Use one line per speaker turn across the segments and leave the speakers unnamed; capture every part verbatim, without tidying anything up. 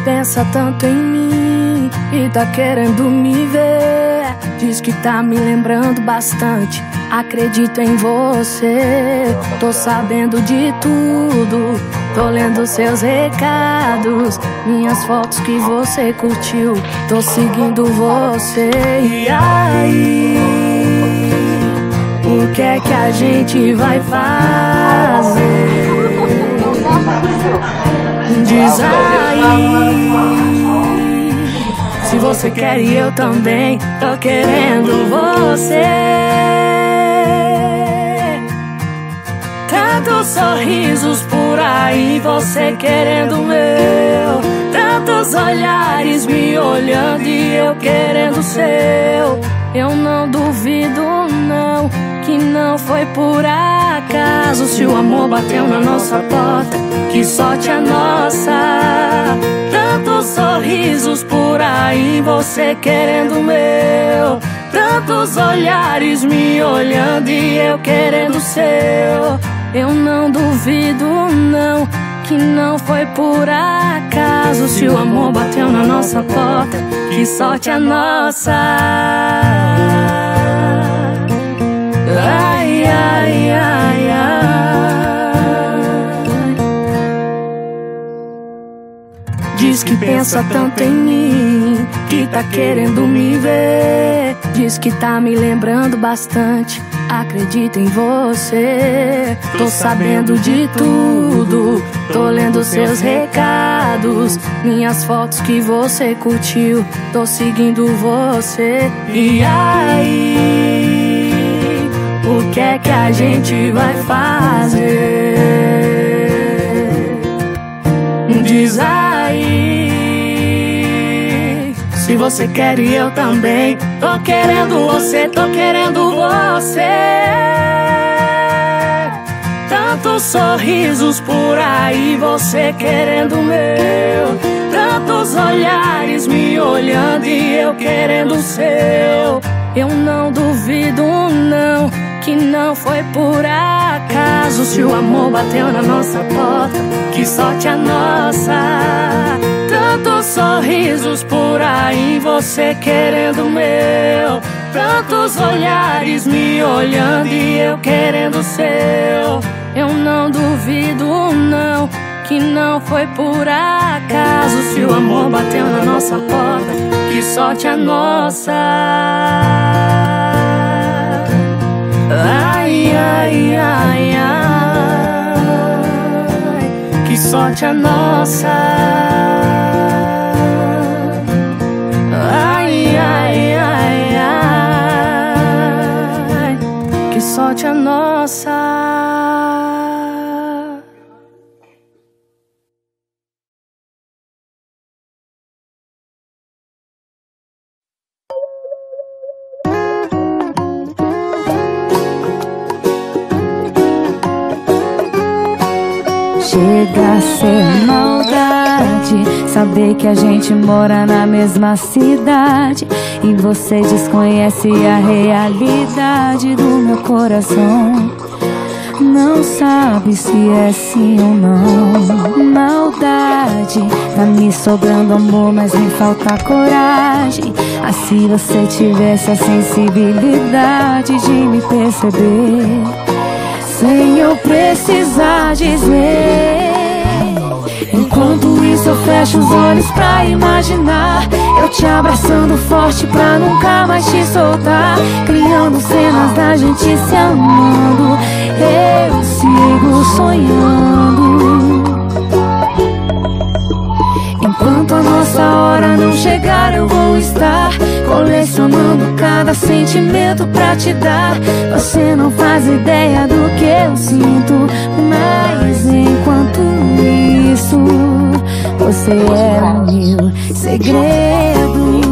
pensa tanto em mim e tá querendo me ver. Diz que tá me lembrando bastante, acredito em você. Tô sabendo de tudo, tô lendo seus recados, minhas fotos que você curtiu, tô seguindo você. E aí, o que é que a gente vai fazer? Diz aí, se você quer e eu também tô querendo você. Tantos sorrisos por aí, você querendo o meu. Tantos olhares me olhando e eu querendo o seu. Eu não duvido não, que não foi por acaso. Se o amor bateu na nossa porta, que sorte a nossa. Tantos sorrisos por aí, você querendo o meu. Tantos olhares me olhando e eu querendo o seu. Eu não duvido não, que não foi por acaso. Se o amor bateu na nossa porta, que sorte a nossa. Ai, ai, ai, ai. Diz que pensa tanto em mim, que tá querendo me ver. Diz que tá me lembrando bastante, acredito em você. Tô sabendo de tudo, tô lendo seus recados, minhas fotos que você curtiu, tô seguindo você. E aí, o que é que a gente vai fazer? Diz aí, se você quer e eu também tô querendo você, tô querendo você. Tantos sorrisos por aí, você querendo o meu. Tantos olhares me olhando e eu querendo o seu. Eu não duvido não, que não foi por acaso. Se o amor bateu na nossa porta, que sorte a nossa. Tantos sorrisos por aí, você querendo o meu. Tantos olhares me olhando e eu querendo o seu. Eu não duvido não, que não foi por acaso. Se o amor bateu na nossa porta, que sorte a nossa. Ai, ai, ai, ai, que sorte a nossa. Ai, ai, ai, ai, que sorte a nossa.
Chega a ser maldade saber que a gente mora na mesma cidade e você desconhece a realidade do meu coração. Não sabe se é sim ou não. Maldade, tá me sobrando amor, mas me falta coragem. Ah, se você tivesse a sensibilidade de me perceber sem eu precisar dizer. Enquanto isso eu fecho os olhos pra imaginar eu te abraçando forte pra nunca mais te soltar, criando cenas da gente se amando. Eu sigo sonhando. Enquanto a nossa hora não chegar, eu vou estar colecionando cada sentimento pra te dar. Você não faz ideia do que eu sinto, mas enquanto isso, você é o meu segredo.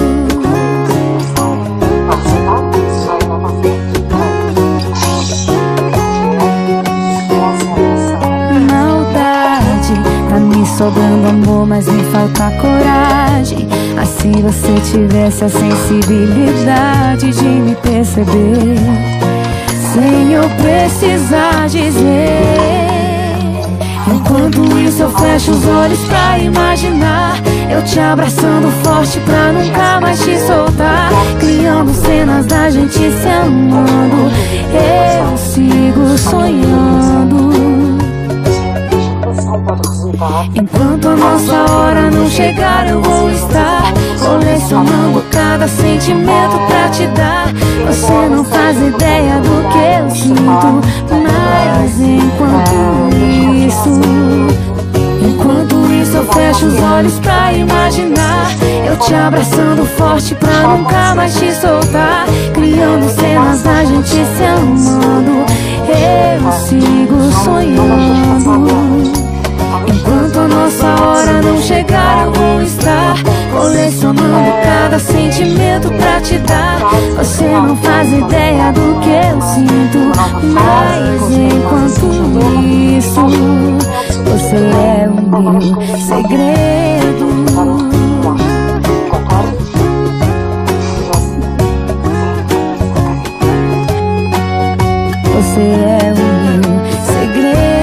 Sobrando amor, mas me falta coragem. Ah, se você tivesse a sensibilidade de me perceber sem eu precisar dizer. Enquanto isso eu fecho os olhos pra imaginar eu te abraçando forte pra nunca mais te soltar, criando cenas da gente se amando. Eu sigo sonhando. Enquanto a nossa hora não chegar, eu vou estar colecionando cada sentimento pra te dar. Você não faz ideia do que eu sinto, mas enquanto isso, enquanto isso eu fecho os olhos pra imaginar eu te abraçando forte pra nunca mais te soltar, criando cenas da gente se amando. Eu sigo sonhando. Enquanto a nossa hora não chegar, eu vou estar colecionando cada sentimento pra te dar. Você não faz ideia do que eu sinto, mas enquanto isso, você é o meu segredo. Você é o meu segredo.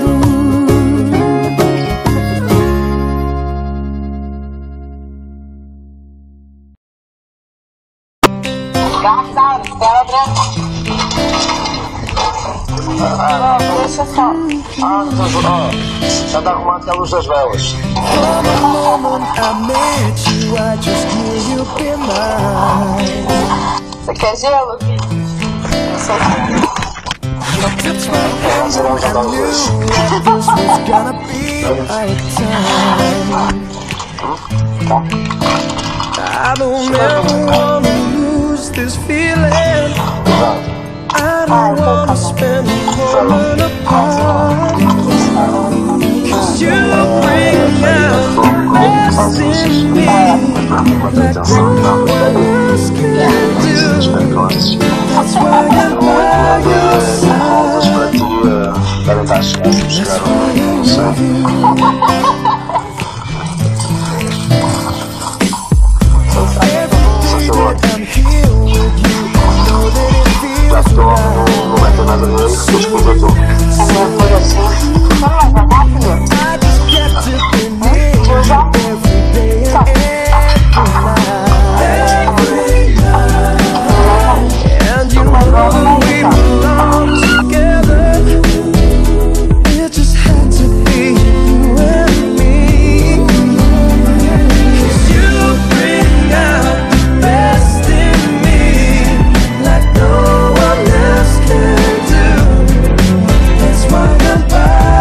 Ah, deixa só. Ah, já tá arrumando até a luz das velas. Você quer gelo?
I don't ever wanna lose this feeling. I don't wanna spend a moment apart, 'cause you bring out the best in me, like no one else can do. That's why I'm by your side. That's why I love you. I'm here with you. I know that it feels right. I just get to be near you every day and every night. And you know we belong together. It just had to be you and me. 'Cause you bring out the best in me, like no one else can do. That's why I'm by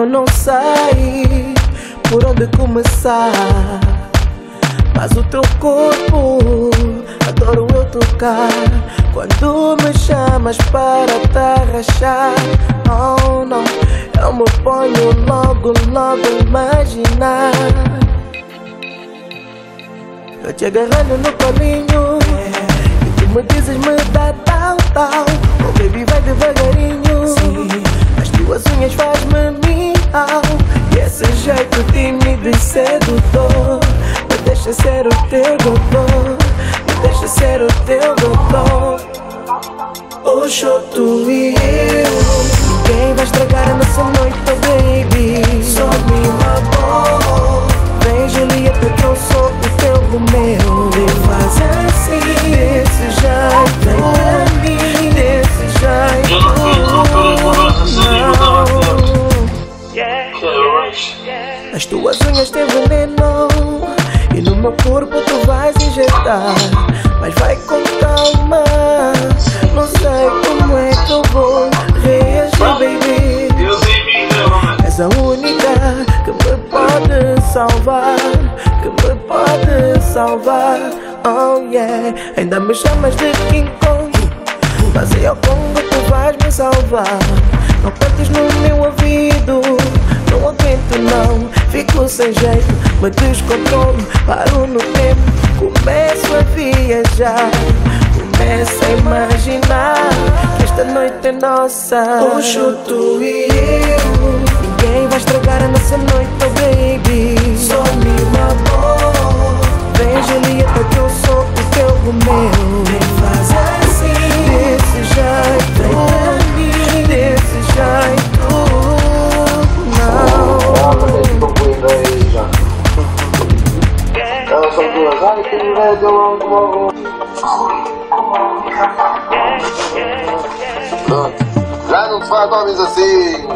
eu não sei por onde começar, mas o teu corpo adoro eu tocar. Quando me chamas para te arrachar, oh não, eu me ponho logo, logo a imaginar eu te agarrando no colinho e tu me dizes me dá tal, tal. Oh baby, vai devagarinho, sim. As tuas unhas faz-me miau e esse jeito tímido e sedutor me deixa ser o teu doutor, me deixa ser o teu doutor. Hoje tu e eu, ninguém vai estragar a nossa noite, oh baby. Só me amor, vem Julieta que eu sou o teu Romeu. Vem fazer assim, desse jeito, vem pra mim, desse jeito. Não. As tuas unhas têm veneno e no meu corpo tu vais injetar, mas vai com calma, não sei como é que eu vou reagir, baby. És a única que me pode salvar, que me pode salvar, oh yeah. Ainda me chamas de King Kong, mas é ao Congo tu vais me salvar. Não cantes no meu ouvido, não aguento não, fico sem jeito, me descontrolo, paro no tempo, começo a viajar, começo a imaginar que esta noite é nossa. Hoje tu e eu, ninguém vai estragar a nossa noite, oh baby. Só me amor, vem Julieta que eu sou o teu Romeu. Vem fazer assim, desse jeito, vem pra mim, desse jeito.
Elas são duas, ai que mulher deu logo logo. Já não se faz homens assim.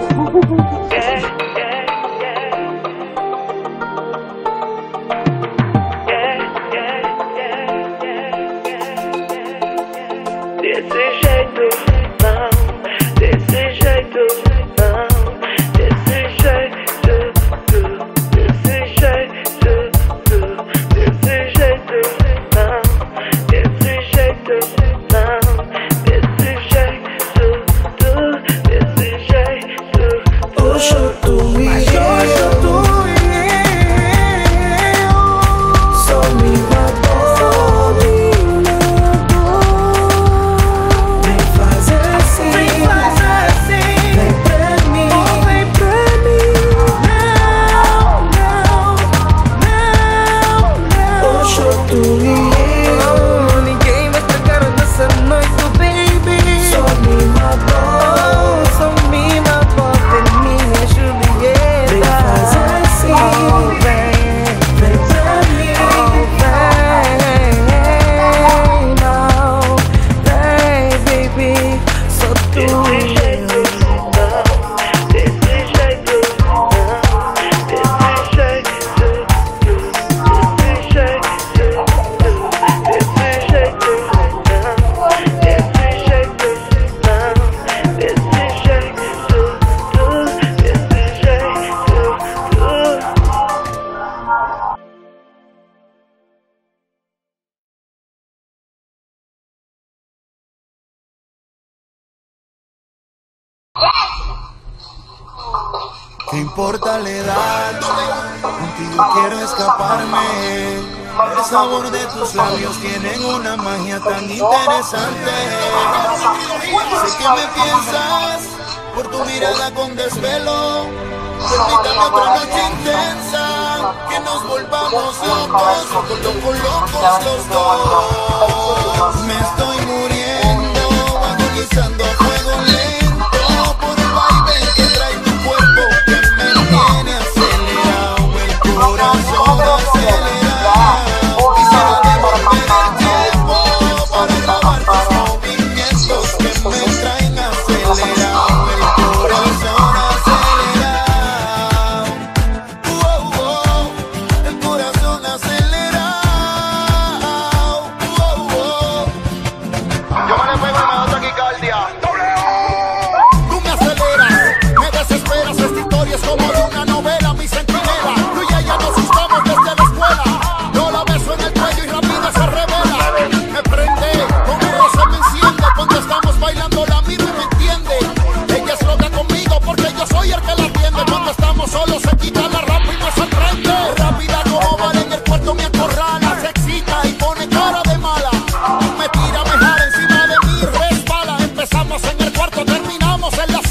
Desse jeito, não, desse jeito, não, desse jeito, desse jeito, desse jeito, não, desse jeito, não, desse jeito, desse jeito.
Hoje tu e eu, tu e eu, só me matou, só me matou. Vem fazer assim, vem fazer assim, vem pra mim, oh, vem pra mim. Não, não, não, não. Hoje tu e eu, ninguém vai estragar a nossa noite, oh baby. Só me matou, só me matou, é minha Julieta. Vem fazer assim, oh, vem, vem pra mim, oh, vem, não, vem baby, só tu e eu.
¿Qué importa la edad? Contigo quiero escaparme. El sabor de tus labios tienen una magia tan interesante. Sé que me piensas por tu mirada con desvelo. Permítame otra noche intensa, que nos volvamos locos, locos, locos, locos los dos. Me estoy muriendo, agonizando a fuego lento por el baile que trae tu cuerpo, que me tiene acelerado el corazón acelerado. Quisiera devolver el tiempo para grabar tus movimientos que me traen acelerado el corazón acelerado. Oh, oh, el corazón acelerado. Oh, oh. Yo me le pego y me da taquicardia. ¡Doble O!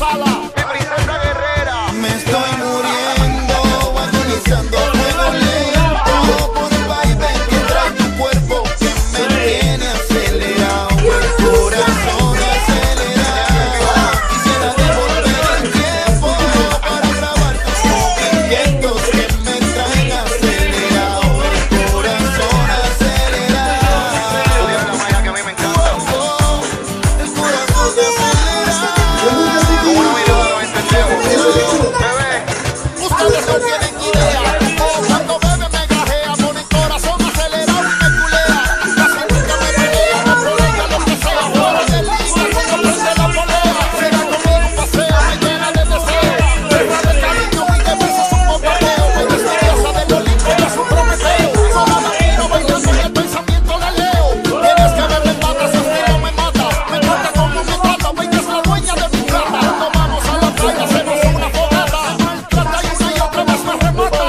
sala, mi princesa guerrera.
Me estoy muriendo, agonizando a fuego lento por el baile que trae tu cuerpo que me tiene acelerado, el corazón acelerado. Quisiera devolver el tiempo para grabar tus movimientos que me traen acelerado, el corazón acelerado.
La magia que a mí me encanta.
El corazón acelerado.
Con una mirada lo entendemos. Bebé,
Ustedes no tienen idea. Oh, cuando bebe me gajea, pone el corazón acelerado y me culea. Casi nunca me pelea, me prolonga lo que sea. Fuera del límite cuando prende la polea. Será conmigo un paseo, me llena de deseo. Guerra de cariño y de besos un bombardeo. Muy misteriosa del Olimpo y es un Prometeo. Sola la miro bailando y el pensamiento la leo. Tienes que verme en patas, su estilo me mata. Me encanta como me trata, ella es la dueña de mi plata. Cuando vamos a la playa hacemos una fogata. Me maltrata y una y otra vez me remata.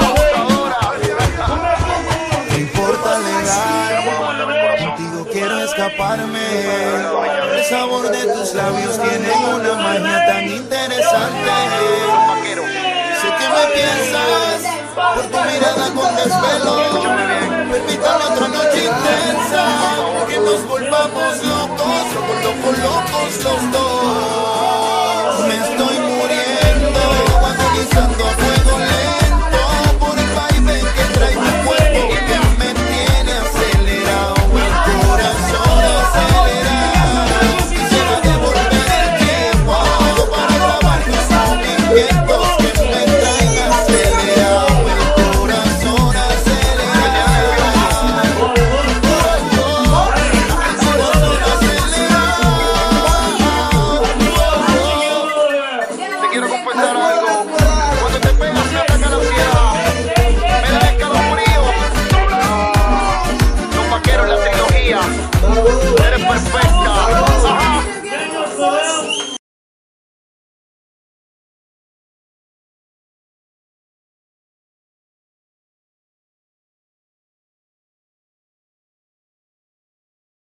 No importa legal, contigo quiero escaparme. El sabor de tus labios tiene una magia tan interesante. Sé que me piensas por tu mirada con desvelo. Permítame otra noche intensa, que nos volvamos locos, locos, locos los dos. Me estoy muriendo, agonizando a fuego lento por el baile que trae tu cuerpo que me tiene acelerado, el corazón acelerado. Quisiera devolver el tiempo para grabar tus movimientos que me traen acelerado, el corazón acelerado.
te quiero confesar algo.